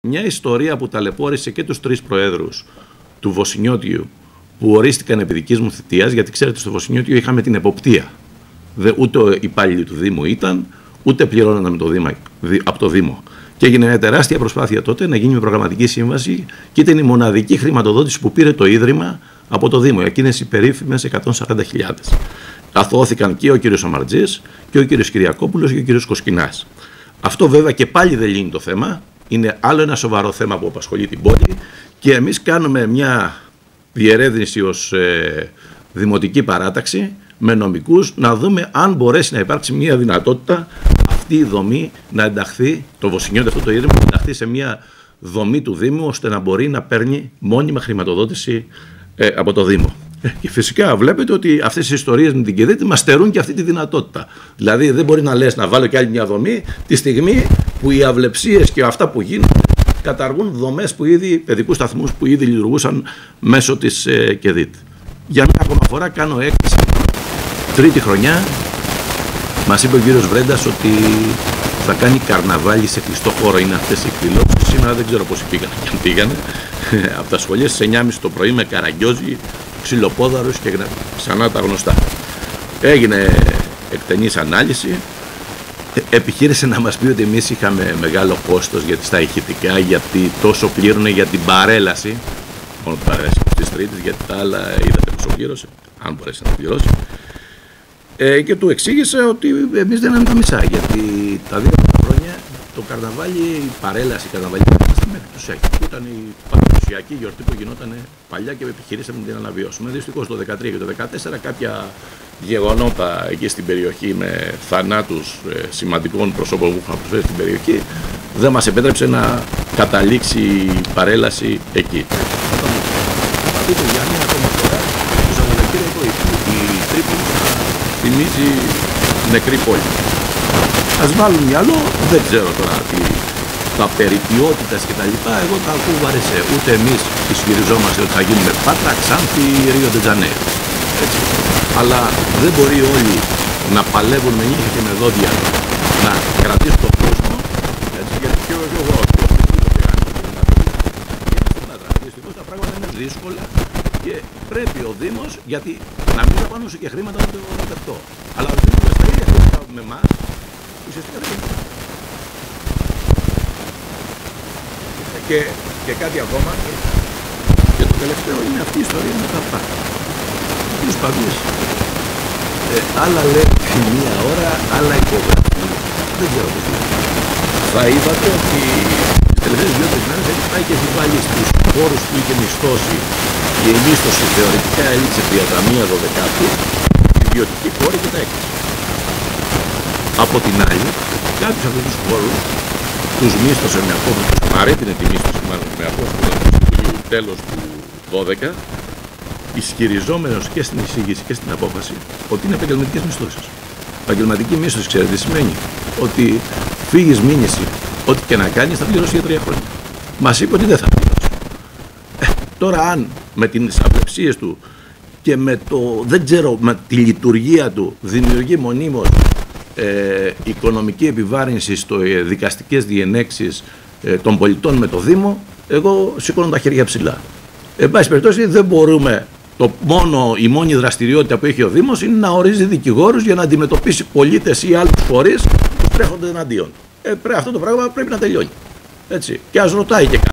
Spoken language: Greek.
Μια ιστορία που ταλαιπώρησε και τους τρεις προέδρους του Βοσινιώτιου που ορίστηκαν επί δικής μου θητείας, γιατί ξέρετε στο Βοσινιώτιο είχαμε την εποπτεία. Ούτε υπάλληλοι του Δήμου ήταν, ούτε πληρώνονταν από το Δήμο. Και έγινε μια τεράστια προσπάθεια τότε να γίνει μια προγραμματική σύμβαση και ήταν η μοναδική χρηματοδότηση που πήρε το Ίδρυμα από το Δήμο. Εκείνες οι περίφημες 140.000. Αθωώθηκαν και ο κύριος Αμαρτζής και ο κύριος Κυριακόπουλος και ο κύριος Κοσκινάς. Αυτό βέβαια και πάλι δεν λύνει το θέμα. Είναι άλλο ένα σοβαρό θέμα που απασχολεί την πόλη και εμείς κάνουμε μια διερεύνηση ως δημοτική παράταξη με νομικούς να δούμε αν μπορέσει να υπάρξει μια δυνατότητα αυτή η δομή να ενταχθεί, το Βοσινιώτη αυτό το Ίδρυμα, να ενταχθεί σε μια δομή του Δήμου ώστε να μπορεί να παίρνει μόνιμα χρηματοδότηση από το Δήμο. Και φυσικά βλέπετε ότι αυτές οι ιστορίες με την Κηδίτη μας στερούν και αυτή τη δυνατότητα. Δηλαδή δεν μπορεί να λες να βάλω και άλλη μια δομή τη στιγμή που οι αυλεψίες και αυτά που γίνονται καταργούν δομές που ήδη, παιδικούς σταθμούς που ήδη λειτουργούσαν μέσω της Κηδίτη. Για μια ακόμα φορά κάνω έκκληση. Τρίτη χρονιά μας είπε ο κύριος Βρέντας ότι θα κάνει καρναβάλι σε κλειστό χώρο. Είναι αυτές οι εκδηλώσεις. Σήμερα δεν ξέρω πόσοι πήγανε και αν πήγανε. Από τα σχολεία στις 9.30 το πρωί με καραγκιόζι, ξυλοπόδαρους και ξανά τα γνωστά. Έγινε εκτενής ανάλυση. Επιχείρησε να μας πει ότι εμείς είχαμε μεγάλο κόστος στα ηχητικά, γιατί τόσο πλήρωνε για την παρέλαση. Μόνο την παρέλαση της Τρίτης, γιατί τα άλλα είδατε πόσο πλήρωσε, αν μπορέσει να πληρώσει. Και του εξήγησε ότι εμείς δεν είναι τα μισά, γιατί τα 2 χρόνια το καρναβάλι, η παρέλαση καρναβάλι μέχρι τους έχει. Ήταν η παραδοσιακή γιορτή που γινόταν παλιά και επιχειρήσαμε να την αναβιώσουμε. Δυστυχώς το 2013 και το 2014 κάποια γεγονότα εκεί στην περιοχή με θανάτους σημαντικών προσώπων που είχαν προσφέρει στην περιοχή δεν μας επέτρεψε να καταλήξει η παρέλαση εκεί. Θα δείτε για μια ακόμα φορά το Σαββατοκύριακο η Τρίπολη θυμίζει νεκρή πόλη. Ας βάλουν μυαλό, δεν ξέρω τώρα τα περί ποιότητας και τα λοιπά, εγώ τα ακούω βαρεσέ. Ούτε εμείς ισχυριζόμαστε ότι θα γίνουμε Πάτρα, Ξάνθη, Ρίο ντε Τζανέιρο. Αλλά δεν μπορεί όλοι να παλεύουν με νύχια και με δόντια να κρατήσουν τον κόσμο. Έτσι, γιατί και εγώ δυστυχώς τα πράγματα είναι δύσκολα και πρέπει ο Δήμος, γιατί να μην δαπανούσε και χρήματα να το δεχτώ. Αλλά ο Δήμος στα ίδια χρήματα με εμάς, ουσιαστικά δεν είναι. Και κάτι ακόμα, και το τελευταίο είναι αυτή η ιστορία με τα πάντα. Τους παγούς. Άλλα λέει μία ώρα, άλλα υπογραφή. Δεν ξέρω πώς είναι. Θα είδατε ότι τις τελευταίες 2-3 μέρες έχει πάει και έχει βάλει στους χώρους που είχε μισθώσει. Η εμίσθωση θεωρητικά έλειξε 31 Δωδεκάτου, η ιδιωτική χώρη και τα έκλεισε. Από την άλλη, κάποιους από τους χώρους τους μίσθωσε με απόφαση, τους παρέτεινε τη μίσθωση μάλλον με απόφαση του τέλος του 12, ισχυριζόμενος και στην εισήγηση και στην απόφαση ότι είναι επαγγελματικές μισθώσεις. Επαγγελματική μίσθωση, ξέρετε τι σημαίνει? Ότι φύγεις μήνυση, ό,τι και να κάνεις θα πληρώσει για 3 χρόνια. Μας είπε ότι δεν θα πληρώσει. Τώρα αν με τις αυλεψίες του και με το, δεν ξέρω, με τη λειτουργία του δημιουργεί μονίμως οικονομική επιβάρυνση στο δικαστικές διενέξεις των πολιτών με το Δήμο, εγώ σηκώνω τα χέρια ψηλά. Εν πάση περιπτώσει δεν μπορούμε, η μόνη δραστηριότητα που έχει ο Δήμος είναι να ορίζει δικηγόρους για να αντιμετωπίσει πολίτες ή άλλους φορείς που τρέχονται εναντίον. Αυτό το πράγμα πρέπει να τελειώνει. Έτσι. Και ας ρωτάει και